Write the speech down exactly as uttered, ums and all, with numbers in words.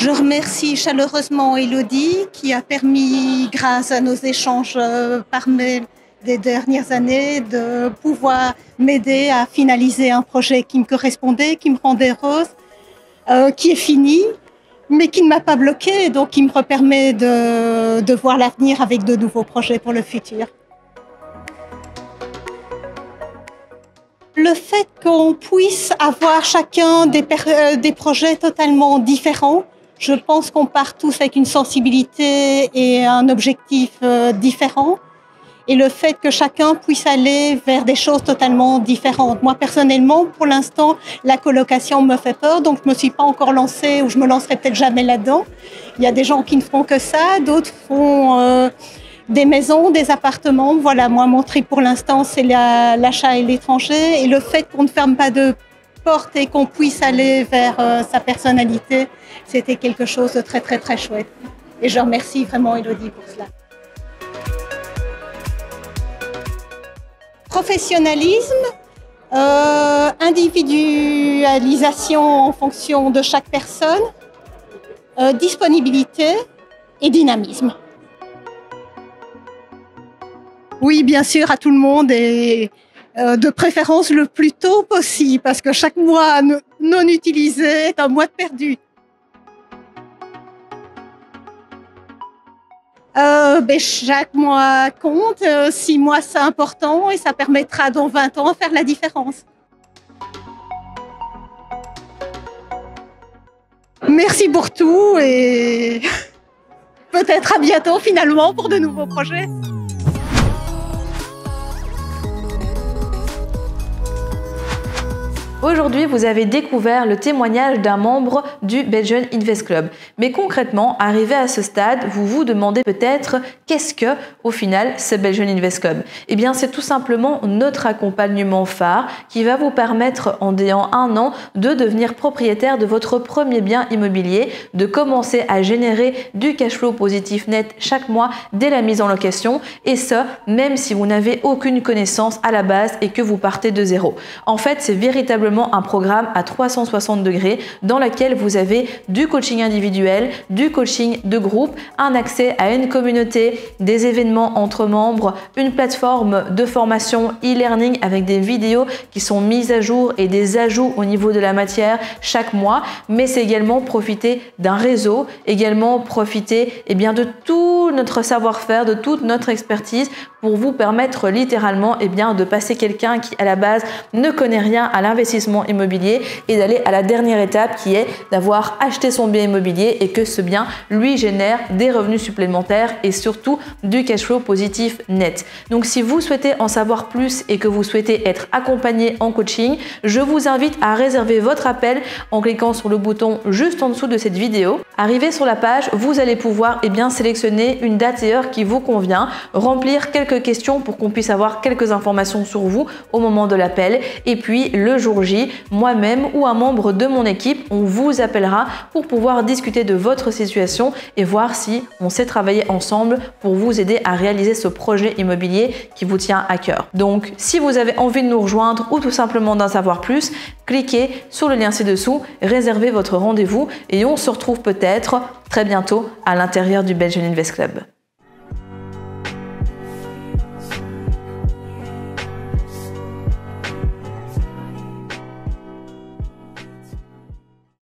Je remercie chaleureusement Elodie qui a permis, grâce à nos échanges par mail des dernières années, de pouvoir m'aider à finaliser un projet qui me correspondait, qui me rendait heureuse, euh, qui est fini, mais qui ne m'a pas bloquée, donc qui me permet de, de voir l'avenir avec de nouveaux projets pour le futur. Le fait qu'on puisse avoir chacun des, euh, des projets totalement différents, je pense qu'on part tous avec une sensibilité et un objectif euh, différent. Et le fait que chacun puisse aller vers des choses totalement différentes. Moi, personnellement, pour l'instant, la colocation me fait peur, donc je ne me suis pas encore lancée ou je me lancerai peut-être jamais là-dedans. Il y a des gens qui ne font que ça, d'autres font euh, des maisons, des appartements. Voilà, moi, mon trip pour l'instant, c'est la, l'achat et l'étranger. Et le fait qu'on ne ferme pas de porte et qu'on puisse aller vers euh, sa personnalité, c'était quelque chose de très, très, très chouette. Et je remercie vraiment Elodie pour cela. Professionnalisme, euh, individualisation en fonction de chaque personne, euh, disponibilité et dynamisme. Oui, bien sûr, à tout le monde et euh, de préférence le plus tôt possible parce que chaque mois non utilisé est un mois de perdu. Euh, ben, chaque mois compte, euh, six mois c'est important et ça permettra dans vingt ans de faire la différence. Merci pour tout et peut-être à bientôt finalement pour de nouveaux projets. Aujourd'hui, vous avez découvert le témoignage d'un membre du Belgian Invest Club. Mais concrètement, arrivé à ce stade, vous vous demandez peut-être qu'est-ce que, au final, ce Belgian Invest Club? Eh bien, c'est tout simplement notre accompagnement phare qui va vous permettre, en ayant un an, de devenir propriétaire de votre premier bien immobilier, de commencer à générer du cash flow positif net chaque mois dès la mise en location, et ce, même si vous n'avez aucune connaissance à la base et que vous partez de zéro. En fait, c'est véritablement un programme à trois cent soixante degrés dans lequel vous avez du coaching individuel, du coaching de groupe, un accès à une communauté, des événements entre membres, une plateforme de formation e-learning avec des vidéos qui sont mises à jour et des ajouts au niveau de la matière chaque mois, mais c'est également profiter d'un réseau, également profiter eh bien, de tout notre savoir-faire, de toute notre expertise pour vous permettre littéralement eh bien, de passer quelqu'un qui à la base ne connaît rien à l'investissement immobilier et d'aller à la dernière étape qui est d'avoir acheté son bien immobilier et que ce bien lui génère des revenus supplémentaires et surtout du cash flow positif net. Donc si vous souhaitez en savoir plus et que vous souhaitez être accompagné en coaching, je vous invite à réserver votre appel en cliquant sur le bouton juste en dessous de cette vidéo. Arrivé sur la page, vous allez pouvoir eh bien, sélectionner une date et heure qui vous convient, remplir quelques questions pour qu'on puisse avoir quelques informations sur vous au moment de l'appel et puis le jour J, moi-même ou un membre de mon équipe, on vous appellera pour pouvoir discuter de votre situation et voir si on sait travailler ensemble pour vous aider à réaliser ce projet immobilier qui vous tient à cœur. Donc, si vous avez envie de nous rejoindre ou tout simplement d'en savoir plus, cliquez sur le lien ci-dessous, réservez votre rendez-vous et on se retrouve peut-être très bientôt à l'intérieur du Belgian Invest Club.